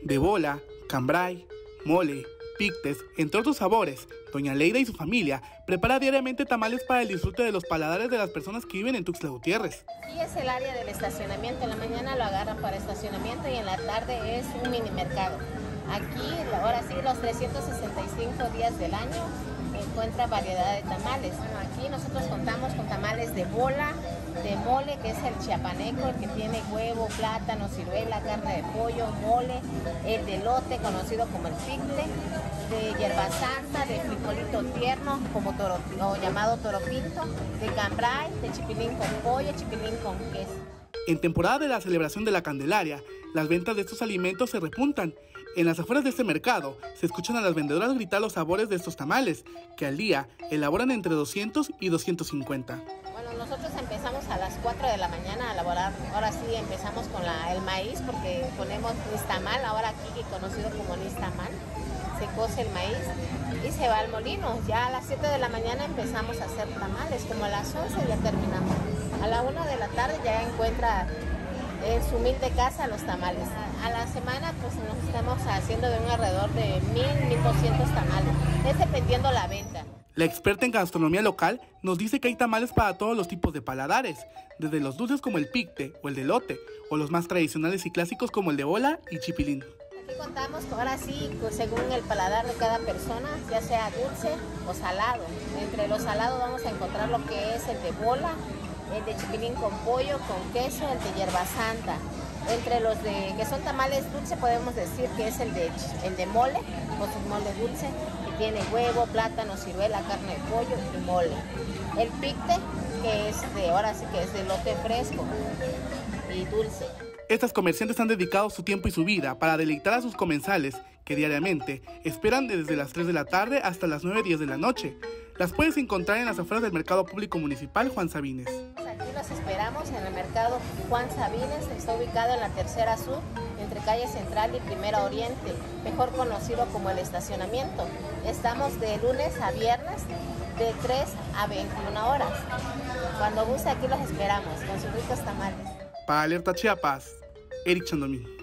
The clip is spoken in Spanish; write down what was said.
De bola, cambray, mole, pictes, entre otros sabores, doña Leida y su familia prepara diariamente tamales para el disfrute de los paladares de las personas que viven en Tuxtla Gutiérrez. Aquí es el área del estacionamiento, en la mañana lo agarran para estacionamiento y en la tarde es un mini mercado. Aquí, ahora sí, los 365 días del año encuentra variedad de tamales. Bueno, aquí nosotros contamos con tamales de bola, de mole, que es el chiapaneco, el que tiene huevo, plátano, ciruela, carne de pollo, mole, el de elote, conocido como el picte, de hierba santa, de frijolito tierno, como o llamado toropito, de cambray, de chipilín con pollo, chipilín con queso. En temporada de la celebración de la Candelaria, las ventas de estos alimentos se repuntan. En las afueras de este mercado se escuchan a las vendedoras gritar los sabores de estos tamales, que al día elaboran entre 200 y 250. Bueno, nosotros empezamos a las 4 de la mañana a elaborar. Ahora sí empezamos con el maíz, porque ponemos nixtamal, ahora aquí conocido como nixtamal. Se cose el maíz y se va al molino. Ya a las 7 de la mañana empezamos a hacer tamales, como a las 11 ya terminamos. A la 1 de la tarde ya encuentra en su humilde casa los tamales. A la semana pues nos estamos haciendo de un alrededor de 1,000-1,200 tamales. Es dependiendo la venta. La experta en gastronomía local nos dice que hay tamales para todos los tipos de paladares, desde los dulces como el picte o el de elote, o los más tradicionales y clásicos como el de bola y chipilín. Aquí contamos ahora sí, según el paladar de cada persona, ya sea dulce o salado. Entre los salados vamos a encontrar lo que es el de bola, el de chipilín con pollo, con queso, el de hierba santa. Entre los que son tamales dulce podemos decir que es el de mole, con su mole dulce, que tiene huevo, plátano, ciruela, carne de pollo y mole. El picte, que es ahora sí que es de elote fresco y dulce. Estas comerciantes han dedicado su tiempo y su vida para deleitar a sus comensales, que diariamente esperan desde las 3 de la tarde hasta las 9:10 de la noche. Las puedes encontrar en las afueras del Mercado Público Municipal Juan Sabines. Aquí los esperamos en el Mercado Juan Sabines, está ubicado en la Tercera Sur, entre Calle Central y Primera Oriente, mejor conocido como el estacionamiento. Estamos de lunes a viernes, de 3 a 21 horas. Cuando guste aquí los esperamos, con sus ricos tamales. Para Alerta Chiapas, Eric Chandomí.